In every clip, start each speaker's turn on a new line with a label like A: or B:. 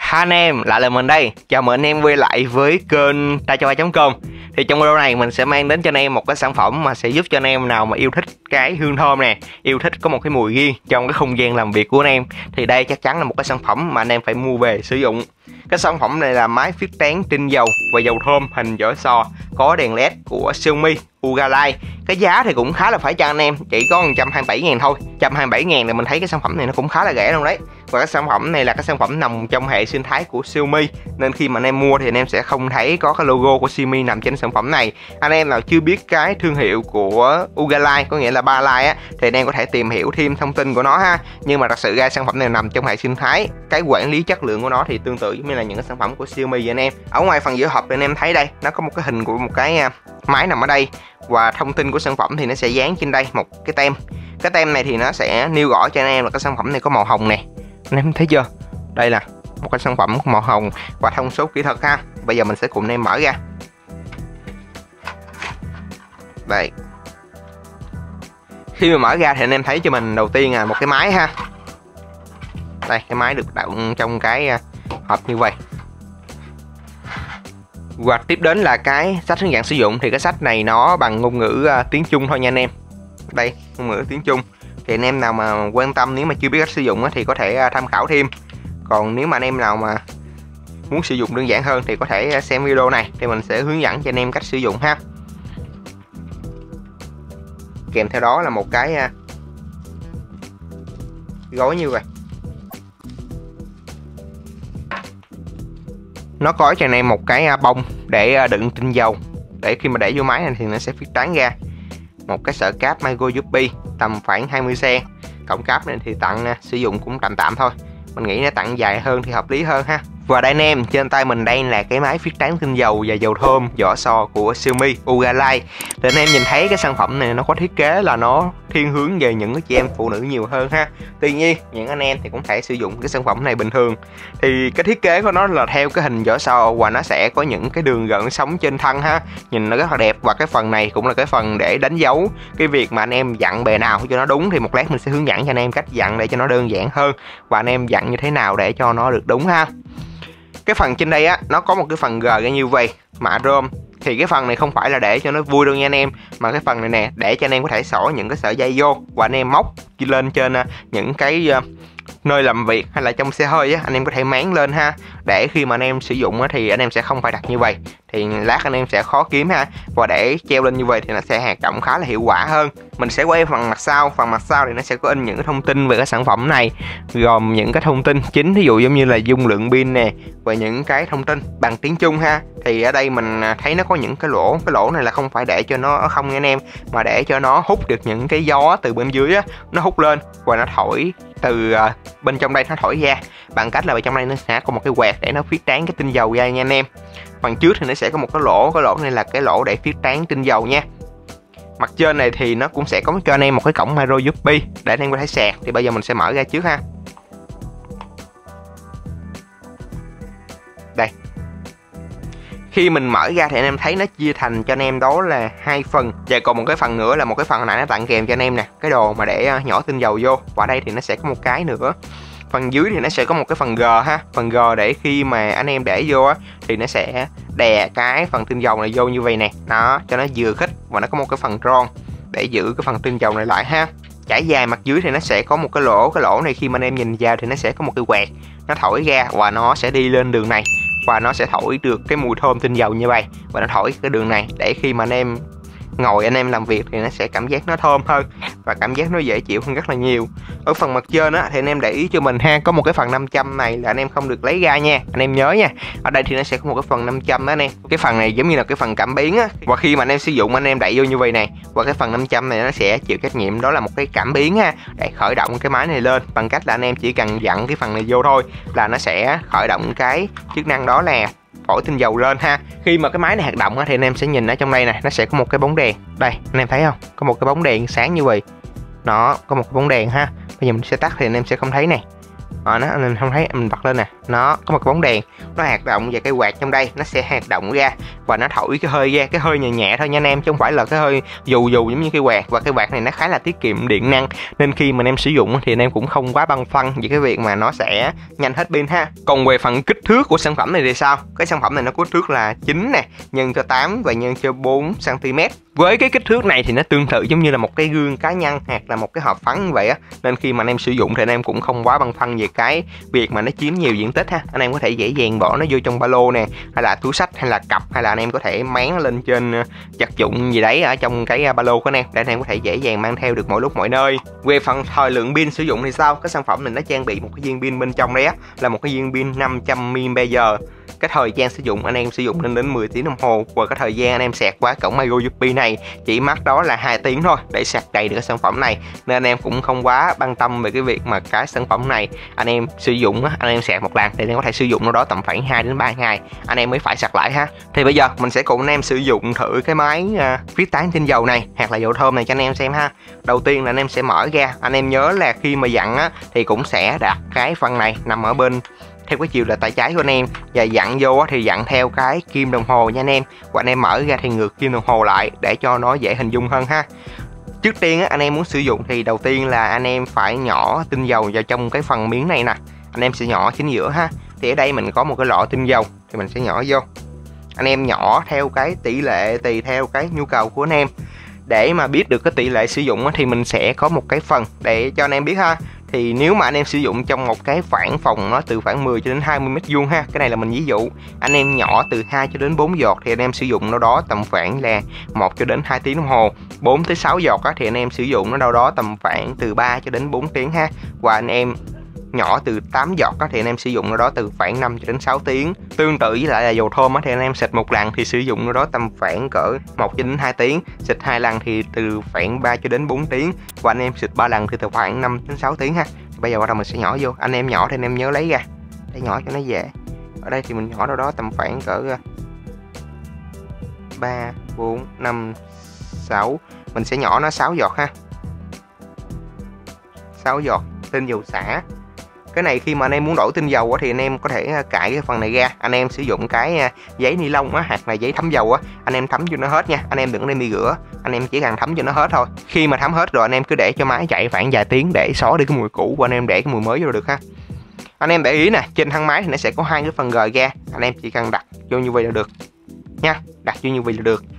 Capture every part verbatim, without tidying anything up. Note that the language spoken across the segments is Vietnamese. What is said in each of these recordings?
A: Hai anh em, lại là mình đây. Chào mừng anh em quay lại với kênh ta cho ai chấm com. Thì trong video này mình sẽ mang đến cho anh em một cái sản phẩm mà sẽ giúp cho anh em nào mà yêu thích cái hương thơm nè, yêu thích có một cái mùi riêng trong cái không gian làm việc của anh em, thì đây chắc chắn là một cái sản phẩm mà anh em phải mua về sử dụng. Cái sản phẩm này là máy phiết tán tinh dầu và dầu thơm hình vỏ sò, có đèn led của Xiaomi Ugalai. Cái giá thì cũng khá là phải chăng anh em, chỉ có một trăm hai mươi bảy ngàn thôi. một trăm hai mươi bảy ngàn thì mình thấy cái sản phẩm này nó cũng khá là rẻ luôn đấy. Và cái sản phẩm này là cái sản phẩm nằm trong hệ sinh thái của Xiaomi, nên khi mà anh em mua thì anh em sẽ không thấy có cái logo của Xiaomi nằm trên sản phẩm này. Anh em nào chưa biết cái thương hiệu của Ugalai, có nghĩa là Ba Lai á, thì anh em có thể tìm hiểu thêm thông tin của nó ha. Nhưng mà thật sự ra sản phẩm này nằm trong hệ sinh thái, cái quản lý chất lượng của nó thì tương tự giống như là những cái sản phẩm của Xiaomi vậy anh em. Ở ngoài phần giữa hộp thì anh em thấy đây, nó có một cái hình của một cái máy nằm ở đây, và thông tin của sản phẩm thì nó sẽ dán trên đây một cái tem. Cái tem này thì nó sẽ nêu rõ cho anh em là cái sản phẩm này có màu hồng nè, anh em thấy chưa, đây là một cái sản phẩm màu hồng và thông số kỹ thuật ha. Bây giờ mình sẽ cùng anh em mở ra đây. Khi mà mở ra thì anh em thấy cho mình đầu tiên là một cái máy ha. Đây, cái máy được đựng trong cái hộp như vậy. Và tiếp đến là cái sách hướng dẫn sử dụng. Thì cái sách này nó bằng ngôn ngữ uh, tiếng Trung thôi nha anh em. Đây, ngôn ngữ tiếng Trung. Thì anh em nào mà quan tâm, nếu mà chưa biết cách sử dụng thì có thể uh, tham khảo thêm. Còn nếu mà anh em nào mà muốn sử dụng đơn giản hơn thì có thể xem video này, thì mình sẽ hướng dẫn cho anh em cách sử dụng ha. Kèm theo đó là một cái uh, gói như vậy. Nó có cho anh em một cái bông để đựng tinh dầu, để khi mà để vô máy này thì nó sẽ phiết tán ra. Một cái sợi cáp micro u ét bê tầm khoảng hai mươi xăng-ti-mét. Cổng cáp này thì tặng sử dụng cũng tạm tạm thôi. Mình nghĩ nó tặng dài hơn thì hợp lý hơn ha. Và đây anh em, trên tay mình đây là cái máy phiết tán tinh dầu và dầu thơm vỏ sò của Xiaomi Ugalai. Thì anh em nhìn thấy cái sản phẩm này nó có thiết kế là nó thiên hướng về những cái chị em phụ nữ nhiều hơn ha. Tuy nhiên những anh em thì cũng thể sử dụng cái sản phẩm này bình thường. Thì cái thiết kế của nó là theo cái hình vỏ sò, và nó sẽ có những cái đường gợn sóng trên thân ha, nhìn nó rất là đẹp. Và cái phần này cũng là cái phần để đánh dấu cái việc mà anh em dặn bề nào cho nó đúng. Thì một lát mình sẽ hướng dẫn cho anh em cách dặn để cho nó đơn giản hơn, và anh em dặn như thế nào để cho nó được đúng ha. Cái phần trên đây á, nó có một cái phần gờ ra như vậy, mạ rôm. Thì cái phần này không phải là để cho nó vui đâu nha anh em, mà cái phần này nè, để cho anh em có thể xỏ những cái sợi dây vô, và anh em móc lên trên những cái uh, nơi làm việc hay là trong xe hơi á, anh em có thể máng lên ha. Để khi mà anh em sử dụng á, thì anh em sẽ không phải đặt như vậy, thì lát anh em sẽ khó kiếm ha. Và để treo lên như vậy thì nó sẽ hoạt động khá là hiệu quả hơn. Mình sẽ quay phần mặt sau. Phần mặt sau thì nó sẽ có in những cái thông tin về cái sản phẩm này, gồm những cái thông tin chính, ví dụ giống như là dung lượng pin nè, và những cái thông tin bằng tiếng Trung ha. Thì ở đây mình thấy nó có những cái lỗ. Cái lỗ này là không phải để cho nó không nha anh em, mà để cho nó hút được những cái gió từ bên dưới á, nó hút lên và nó thổi từ uh, bên trong đây, nó thổi ra bằng cách là bên trong đây nó sẽ có một cái quạt để nó phiết tán cái tinh dầu ra nha anh em. Phần trước thì nó sẽ có một cái lỗ, cái lỗ này là cái lỗ để phiết tán tinh dầu nha. Mặt trên này thì nó cũng sẽ có cho anh em một cái cổng micro u ét bê để anh em có thể sạc. Thì bây giờ mình sẽ mở ra trước ha. Đây, khi mình mở ra thì anh em thấy nó chia thành cho anh em đó là hai phần, và còn một cái phần nữa là một cái phần hồi nãy nó tặng kèm cho anh em nè, cái đồ mà để nhỏ tinh dầu vô. Và đây thì nó sẽ có một cái nữa. Phần dưới thì nó sẽ có một cái phần G ha, phần G để khi mà anh em để vô á, thì nó sẽ đè cái phần tinh dầu này vô như vậy nè, đó, cho nó vừa khít. Và nó có một cái phần tròn để giữ cái phần tinh dầu này lại ha. Trải dài mặt dưới thì nó sẽ có một cái lỗ. Cái lỗ này khi mà anh em nhìn vào thì nó sẽ có một cái quạt, nó thổi ra và nó sẽ đi lên đường này, và nó sẽ thổi được cái mùi thơm tinh dầu như vậy. Và nó thổi cái đường này để khi mà anh em ngồi anh em làm việc thì nó sẽ cảm giác nó thơm hơn, và cảm giác nó dễ chịu hơn rất là nhiều. Ở phần mặt trên á thì anh em để ý cho mình ha, có một cái phần nam châm này là anh em không được lấy ra nha, anh em nhớ nha. Ở đây thì nó sẽ có một cái phần nam châm đó anh em. Cái phần này giống như là cái phần cảm biến á, và khi mà anh em sử dụng anh em đẩy vô như vậy này, và cái phần nam châm này nó sẽ chịu trách nhiệm đó là một cái cảm biến ha, để khởi động cái máy này lên bằng cách là anh em chỉ cần dặn cái phần này vô thôi là nó sẽ khởi động cái chức năng đó là phổi tinh dầu lên ha. Khi mà cái máy này hoạt động thì anh em sẽ nhìn ở trong đây này, nó sẽ có một cái bóng đèn. Đây, anh em thấy không? Có một cái bóng đèn sáng như vậy. Nó có một cái bóng đèn ha. Bây giờ mình sẽ tắt thì anh em sẽ không thấy này. à, nó anh không thấy, mình bật lên nè, nó có một cái bóng đèn nó hoạt động và cái quạt trong đây nó sẽ hoạt động ra và nó thổi cái hơi ra, cái hơi nhẹ nhẹ thôi nha anh em, chứ không phải là cái hơi dù dù giống như cái quạt. Và cái quạt này nó khá là tiết kiệm điện năng, nên khi mà anh em sử dụng thì anh em cũng không quá băn khoăn về cái việc mà nó sẽ nhanh hết pin ha. Còn về phần kích thước của sản phẩm này thì sao? Cái sản phẩm này nó có kích thước là chín nè, nhân cho tám và nhân cho bốn xăng ti mét. Với cái kích thước này thì nó tương tự giống như là một cái gương cá nhân hoặc là một cái hộp phấn như vậy á, nên khi mà anh em sử dụng thì anh em cũng không quá băn khoăn về cái việc mà nó chiếm nhiều diện tích ha. Anh em có thể dễ dàng bỏ nó vô trong ba lô nè, hay là túi xách, hay là cặp, hay là anh em có thể máng nó lên trên vật dụng gì đấy ở trong cái ba lô của anh em để anh em có thể dễ dàng mang theo được mọi lúc mọi nơi. Về phần thời lượng pin sử dụng thì sao? Cái sản phẩm này nó trang bị một cái viên pin bên trong đấy á, là một cái viên pin năm trăm mi li am pe giờ. Cái thời gian sử dụng anh em sử dụng lên đến mười tiếng đồng hồ, và cái thời gian anh em sạc qua cổng micro u ét bê này chỉ mất đó là hai tiếng thôi để sạc đầy được cái sản phẩm này, nên anh em cũng không quá băn tâm về cái việc mà cái sản phẩm này anh em sử dụng á, anh em sạc một lần thì anh em có thể sử dụng nó đó tầm khoảng hai đến ba ngày anh em mới phải sạc lại ha. Thì bây giờ mình sẽ cùng anh em sử dụng thử cái máy uh, phiết tán tinh dầu này hoặc là dầu thơm này cho anh em xem ha. Đầu tiên là anh em sẽ mở ra, anh em nhớ là khi mà dặn á thì cũng sẽ đặt cái phần này nằm ở bên theo cái chiều là tay trái của anh em, và dặn vô thì dặn theo cái kim đồng hồ nha anh em, và anh em mở ra thì ngược kim đồng hồ lại để cho nó dễ hình dung hơn ha. Trước tiên á, anh em muốn sử dụng thì đầu tiên là anh em phải nhỏ tinh dầu vào trong cái phần miếng này nè, anh em sẽ nhỏ chính giữa ha. Thì ở đây mình có một cái lọ tinh dầu thì mình sẽ nhỏ vô, anh em nhỏ theo cái tỷ lệ tùy theo cái nhu cầu của anh em. Để mà biết được cái tỷ lệ sử dụng á, thì mình sẽ có một cái phần để cho anh em biết ha. Thì nếu mà anh em sử dụng trong một cái khoảng phòng nó từ khoảng mười cho đến hai mươi mét vuông ha, cái này là mình ví dụ, anh em nhỏ từ hai cho đến bốn giọt thì anh em sử dụng nó đó tầm khoảng là một cho đến hai tiếng đồng hồ. Bốn tới sáu giọt á, thì anh em sử dụng nó đâu đó tầm khoảng từ ba cho đến bốn tiếng ha. Và anh em nhỏ từ tám giọt á, thì anh em sử dụng nó đó từ khoảng năm cho đến sáu tiếng. Tương tự với lại là dầu thơm á, thì anh em xịt một lần thì sử dụng nó đó tầm khoảng cỡ một cho đến hai tiếng, xịt hai lần thì từ khoảng ba cho đến bốn tiếng, và anh em xịt ba lần thì từ khoảng năm đến sáu tiếng ha. Bây giờ bắt đầu mình sẽ nhỏ vô, anh em nhỏ thì anh em nhớ lấy ra để nhỏ cho nó dễ. Ở đây thì mình nhỏ đâu đó tầm khoảng cỡ ba, bốn, năm, sáu, mình sẽ nhỏ nó sáu giọt ha. sáu giọt tinh dầu xả. Cái này khi mà anh em muốn đổi tinh dầu thì anh em có thể cãi cái phần này ra, anh em sử dụng cái giấy ni lông á hoặc là giấy thấm dầu á, anh em thấm cho nó hết nha, anh em đừng đem đi rửa, anh em chỉ cần thấm cho nó hết thôi. Khi mà thấm hết rồi anh em cứ để cho máy chạy khoảng vài tiếng để xóa đi cái mùi cũ và anh em để cái mùi mới vô được ha. Anh em để ý nè, trên thân máy thì nó sẽ có hai cái phần gời ga, anh em chỉ cần đặt vô như vậy là được nha, đặt vô như vậy là được.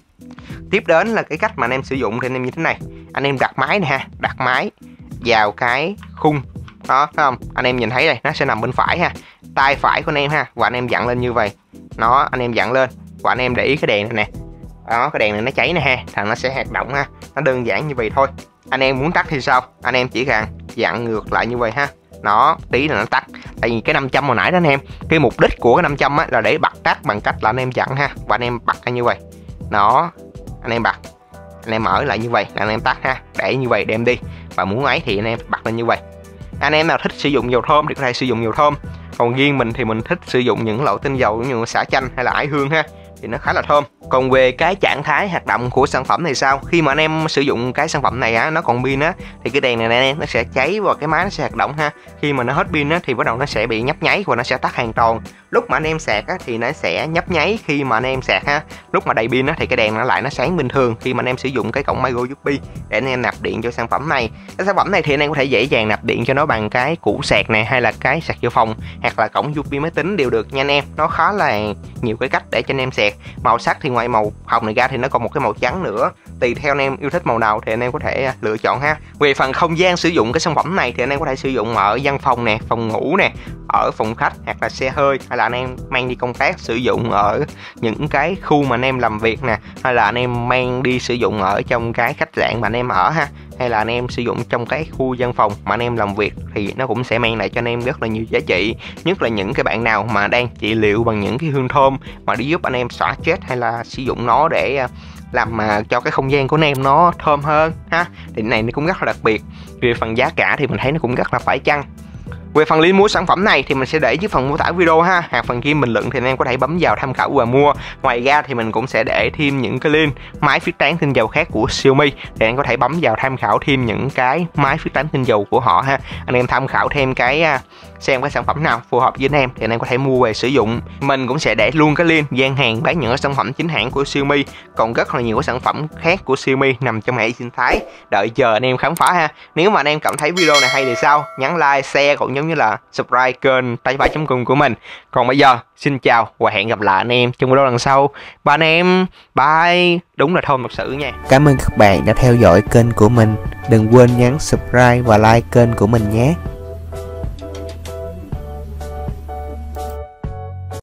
A: Tiếp đến là cái cách mà anh em sử dụng thì anh em như thế này, anh em đặt máy này ha, đặt máy vào cái khung đó, thấy không? Anh em nhìn thấy đây, nó sẽ nằm bên phải ha, tay phải của anh em ha, và anh em dặn lên như vậy. Nó anh em dặn lên và anh em để ý cái đèn này nè. Đó, cái đèn này nó cháy nè ha, thằng nó sẽ hoạt động ha. Nó đơn giản như vậy thôi. Anh em muốn tắt thì sao? Anh em chỉ cần dặn ngược lại như vậy ha. Nó tí là nó tắt. Tại vì cái năm trăm hồi nãy đó anh em, cái mục đích của cái năm trăm á là để bật tắt bằng cách là anh em dặn ha, và anh em bật ra như vậy. Nó anh em bật, anh em mở lại như vậy là anh em tắt ha, để như vậy đem đi. Và muốn ấy thì anh em bật lên như vậy. Anh em nào thích sử dụng dầu thơm thì có thể sử dụng dầu thơm, còn riêng mình thì mình thích sử dụng những loại tinh dầu như xả chanh hay là ải hương ha, thì nó khá là thơm. Còn về cái trạng thái hoạt động của sản phẩm này sao? Khi mà anh em sử dụng cái sản phẩm này á, nó còn pin á, thì cái đèn này nè nó sẽ cháy và cái máy nó sẽ hoạt động ha. Khi mà nó hết pin á thì bắt đầu nó sẽ bị nhấp nháy và nó sẽ tắt hoàn toàn. Lúc mà anh em sạc á thì nó sẽ nhấp nháy khi mà anh em sạc ha. Lúc mà đầy pin á thì cái đèn nó lại nó sáng bình thường khi mà anh em sử dụng cái cổng micro u ét bê để anh em nạp điện cho sản phẩm này. Cái sản phẩm này thì anh em có thể dễ dàng nạp điện cho nó bằng cái củ sạc này, hay là cái sạc dự phòng, hoặc là cổng u ét bê máy tính đều được nha anh em. Nó khá là nhiều cái cách để cho anh em sạc. Màu sắc thì ngoài màu hồng này ra thì nó còn một cái màu trắng nữa, tùy theo anh em yêu thích màu nào thì anh em có thể lựa chọn ha. Về phần không gian sử dụng cái sản phẩm này thì anh em có thể sử dụng ở văn phòng nè, phòng ngủ nè, ở phòng khách, hoặc là xe hơi, hay là anh em mang đi công tác sử dụng ở những cái khu mà anh em làm việc nè, hay là anh em mang đi sử dụng ở trong cái khách sạn mà anh em ở ha, hay là anh em sử dụng trong cái khu văn phòng mà anh em làm việc, thì nó cũng sẽ mang lại cho anh em rất là nhiều giá trị. Nhất là những cái bạn nào mà đang trị liệu bằng những cái hương thơm mà đi giúp anh em xóa stress, hay là sử dụng nó để làm mà cho cái không gian của anh em nó thơm hơn ha, thì cái này nó cũng rất là đặc biệt. Về phần giá cả thì mình thấy nó cũng rất là phải chăng. Về phần link mua sản phẩm này thì mình sẽ để dưới phần mô tả video ha, hoặc phần ghi bình luận thì anh em có thể bấm vào tham khảo và mua. Ngoài ra thì mình cũng sẽ để thêm những cái link máy phiết tán tinh dầu khác của Xiaomi, thì anh em có thể bấm vào tham khảo thêm những cái máy phiết tán tinh dầu của họ ha. Anh em tham khảo thêm cái xem cái sản phẩm nào phù hợp với anh em thì anh em có thể mua về sử dụng. Mình cũng sẽ để luôn cái link gian hàng bán những cái sản phẩm chính hãng của Xiaomi, còn rất là nhiều cái sản phẩm khác của Xiaomi nằm trong hệ sinh thái đợi chờ anh em khám phá ha. Nếu mà anh em cảm thấy video này hay thì sao, nhấn like, share cũng giống như là subscribe kênh tay phải chấm cùng của mình. Còn bây giờ xin chào và hẹn gặp lại anh em trong video lần sau. Ba anh em, bye. Đúng là thơm thật sự nha.
B: Cảm ơn các bạn đã theo dõi kênh của mình. Đừng quên nhấn subscribe và like kênh của mình nhé.